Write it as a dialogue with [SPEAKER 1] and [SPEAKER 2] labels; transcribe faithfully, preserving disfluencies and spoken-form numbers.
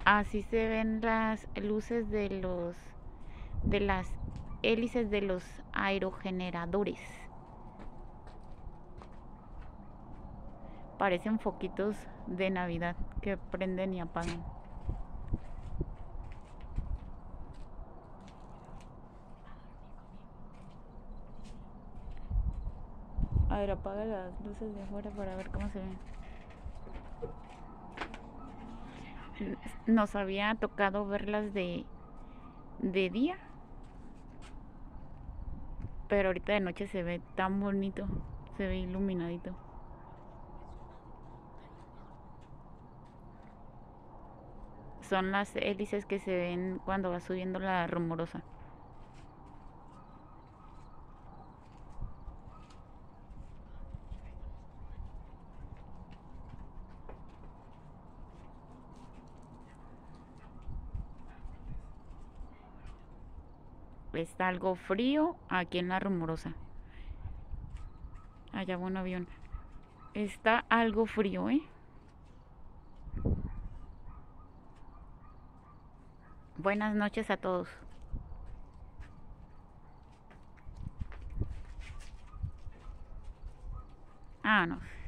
[SPEAKER 1] Así se ven las luces de los de las hélices de los aerogeneradores. Parecen foquitos de Navidad que prenden y apagan. A ver, apaga las luces de afuera para ver cómo se ven. Nos había tocado verlas de, de día, pero ahorita de noche se ve tan bonito, se ve iluminadito. Son las hélices que se ven cuando va subiendo la rumorosa. Está algo frío aquí en la rumorosa. Allá va un avión. Está algo frío, ¿eh? Buenas noches a todos. Ah, no.